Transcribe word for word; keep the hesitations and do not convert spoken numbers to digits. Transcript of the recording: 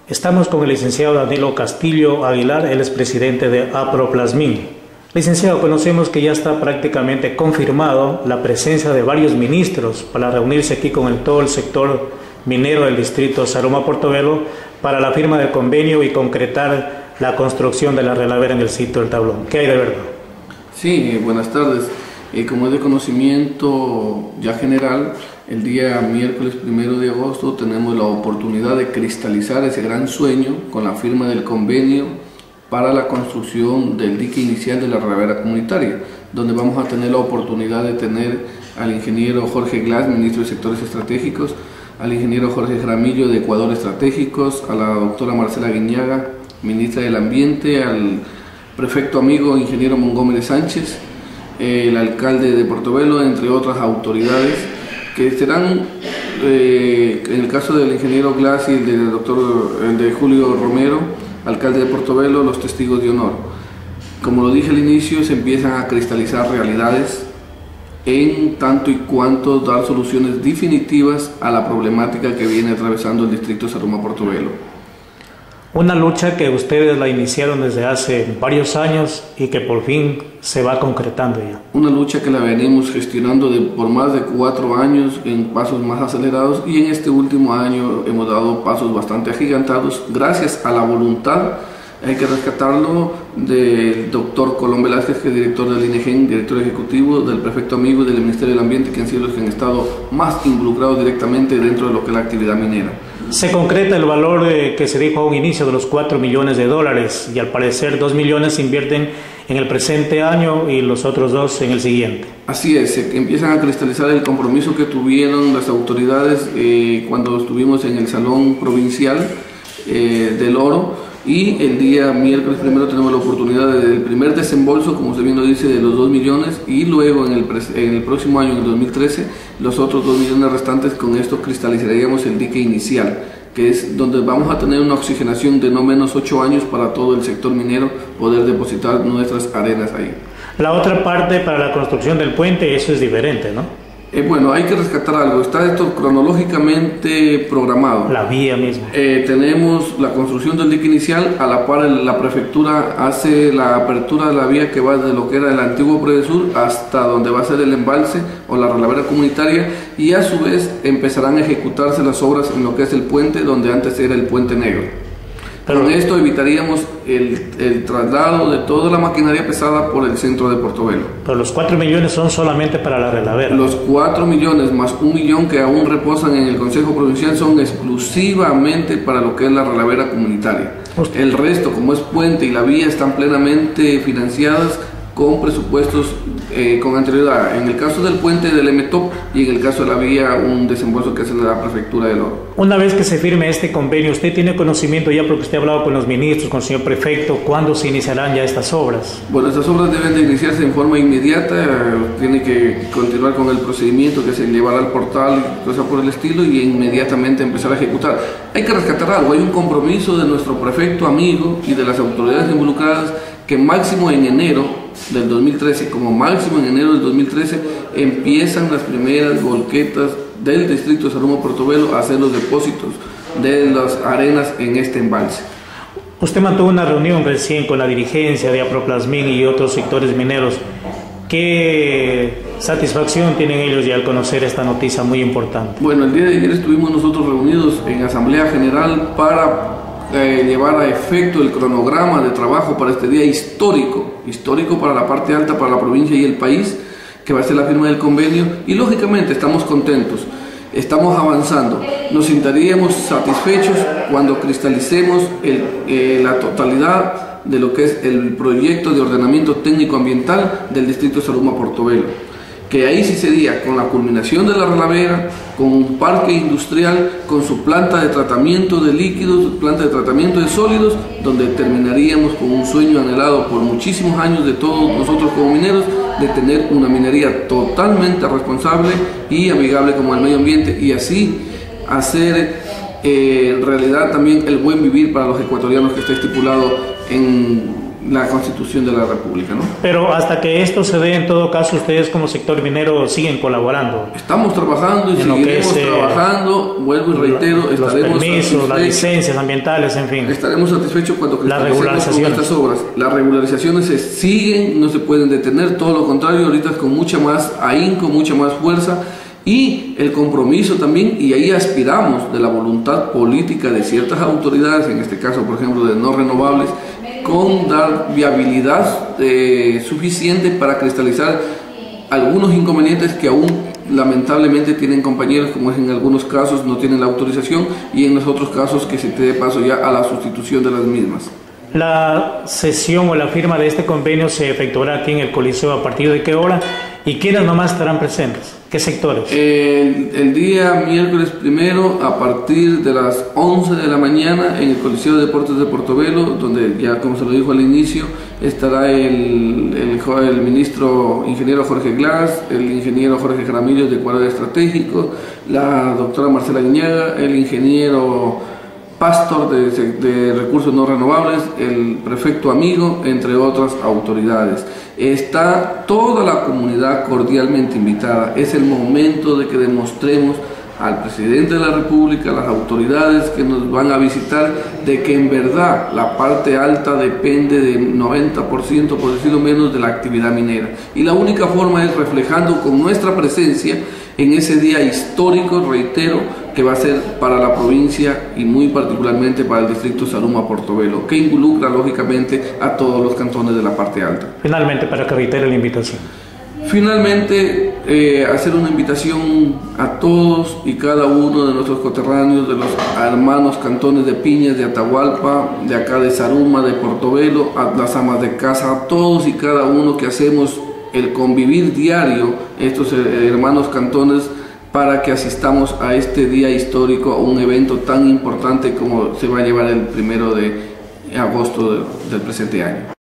Estamos con el licenciado Danilo Castillo Aguilar, él es presidente de Aproplasmin. Licenciado, conocemos que ya está prácticamente confirmado la presencia de varios ministros para reunirse aquí con el, todo el sector minero del distrito Zaruma-Portobelo para la firma del convenio y concretar la construcción de la relavera en el sitio del Tablón. ¿Qué hay de verdad? Sí, buenas tardes. Eh, como es de conocimiento ya general, el día miércoles primero de agosto tenemos la oportunidad de cristalizar ese gran sueño con la firma del convenio para la construcción del dique inicial de la relavera comunitaria, donde vamos a tener la oportunidad de tener al ingeniero Jorge Glass, ministro de Sectores Estratégicos, al ingeniero Jorge Jaramillo de Ecuador Estratégicos, a la doctora Marcela Guiñaga, ministra del Ambiente, al prefecto amigo ingeniero Montgomery Sánchez, el alcalde de Portobelo, entre otras autoridades, que serán, eh, en el caso del ingeniero Glass y el del doctor el de Julio Romero, alcalde de Portobelo, los testigos de honor. Como lo dije al inicio, se empiezan a cristalizar realidades en tanto y cuanto dar soluciones definitivas a la problemática que viene atravesando el distrito Zaruma-Portobelo. Una lucha que ustedes la iniciaron desde hace varios años y que por fin se va concretando ya. Una lucha que la venimos gestionando de, por más de cuatro años en pasos más acelerados, y en este último año hemos dado pasos bastante agigantados gracias a la voluntad, hay que rescatarlo, del doctor Colón Velázquez, que es director del INEGEN, director ejecutivo, del prefecto amigo y del Ministerio del Ambiente, que han sido los que han estado más involucrados directamente dentro de lo que es la actividad minera. Se concreta el valor eh, que se dijo a un inicio de los cuatro millones de dólares, y al parecer dos millones se invierten en el presente año y los otros dos en el siguiente. Así es, se empiezan a cristalizar el compromiso que tuvieron las autoridades eh, cuando estuvimos en el Salón Provincial eh, del Oro. Y el día miércoles primero tenemos la oportunidad del primer desembolso, como usted bien lo dice, de los dos millones, y luego en el, en el próximo año, en el dos mil trece, los otros dos millones restantes. Con esto cristalizaríamos el dique inicial, que es donde vamos a tener una oxigenación de no menos ocho años para todo el sector minero, poder depositar nuestras arenas ahí. La otra parte para la construcción del puente, eso es diferente, ¿no? Eh, bueno, hay que rescatar algo. Está esto cronológicamente programado. La vía misma. Eh, tenemos la construcción del dique inicial, a la par la prefectura hace la apertura de la vía que va desde lo que era el antiguo Predesur hasta donde va a ser el embalse o la relavera comunitaria, y a su vez empezarán a ejecutarse las obras en lo que es el puente, donde antes era el puente negro. Pero con esto evitaríamos el, el traslado de toda la maquinaria pesada por el centro de Portobelo. Pero los cuatro millones son solamente para la relavera. Los cuatro millones más un millón que aún reposan en el Consejo Provincial son exclusivamente para lo que es la relavera comunitaria. Usted. El resto, como es puente y la vía, están plenamente financiadas con presupuestos eh, con anterioridad. En el caso del puente del M T O P y en el caso de la vía, un desembolso que hace la prefectura del Oro. Una vez que se firme este convenio, ¿usted tiene conocimiento ya, porque usted ha hablado con los ministros, con el señor prefecto, cuándo se iniciarán ya estas obras? Bueno, estas obras deben de iniciarse en forma inmediata, tiene que continuar con el procedimiento que se llevará al portal y cosas por el estilo, y inmediatamente empezar a ejecutar. Hay que rescatar algo, hay un compromiso de nuestro prefecto amigo y de las autoridades involucradas, que máximo en enero del dos mil trece, como máximo en enero del dos mil trece, empiezan las primeras volquetas del distrito de Zaruma-Portobelo a hacer los depósitos de las arenas en este embalse. Usted mantuvo una reunión recién con la dirigencia de Aproplasmin y otros sectores mineros. ¿Qué satisfacción tienen ellos ya al conocer esta noticia muy importante? Bueno, el día de ayer estuvimos nosotros reunidos en Asamblea General para Eh, llevar a efecto el cronograma de trabajo para este día histórico, histórico para la parte alta, para la provincia y el país, que va a ser la firma del convenio, y lógicamente estamos contentos, estamos avanzando. Nos sentiríamos satisfechos cuando cristalicemos el, eh, la totalidad de lo que es el proyecto de ordenamiento técnico ambiental del distrito Zaruma-Portobelo, que ahí sí sería con la culminación de la relavera, con un parque industrial, con su planta de tratamiento de líquidos, planta de tratamiento de sólidos, donde terminaríamos con un sueño anhelado por muchísimos años de todos nosotros como mineros, de tener una minería totalmente responsable y amigable con el medio ambiente, y así hacer eh, realidad también el buen vivir para los ecuatorianos, que está estipulado en la Constitución de la República, ¿no? Pero hasta que esto se dé, en todo caso, ustedes como sector minero siguen colaborando. Estamos trabajando y seguiremos es, trabajando, vuelvo y reitero, los estaremos permisos, las licencias ambientales, en fin. Estaremos satisfechos cuando las regularizaciones. Con estas obras. Las regularizaciones se siguen, no se pueden detener, todo lo contrario, ahorita con mucha más ahínco, mucha más fuerza, y el compromiso también, y ahí aspiramos de la voluntad política de ciertas autoridades, en este caso por ejemplo de no renovables, con dar viabilidad eh, suficiente para cristalizar algunos inconvenientes que aún lamentablemente tienen compañeros, como es en algunos casos no tienen la autorización, y en los otros casos que se te dé paso ya a la sustitución de las mismas. La sesión o la firma de este convenio se efectuará aquí en el Coliseo ¿a partir de qué hora? ¿Y quiénes nomás estarán presentes? ¿Qué sectores? El, el día miércoles primero a partir de las once de la mañana en el Coliseo de Deportes de Portobelo, donde ya como se lo dijo al inicio, estará el, el, el ministro ingeniero Jorge Glass, el ingeniero Jorge Jaramillo de Ecuador Estratégico, la doctora Marcela Guiñaga, el ingeniero Pastor de, de Recursos No Renovables, el prefecto Amigo, entre otras autoridades. Está toda la comunidad cordialmente invitada. Es el momento de que demostremos al presidente de la República, a las autoridades que nos van a visitar, de que en verdad la parte alta depende del noventa por ciento, por decirlo menos, de la actividad minera. Y la única forma es reflejando con nuestra presencia en ese día histórico, reitero, que va a ser para la provincia y muy particularmente para el distrito Zaruma-Portobelo, que involucra lógicamente a todos los cantones de la parte alta. Finalmente, para que reitere la invitación. Finalmente, eh, hacer una invitación a todos y cada uno de nuestros coterráneos, de los hermanos cantones de Piñas, de Atahualpa, de acá de Zaruma, de Portobelo, a las amas de casa, a todos y cada uno que hacemos el convivir diario, estos hermanos cantones, para que asistamos a este día histórico, a un evento tan importante como se va a llevar el primero de agosto del presente año.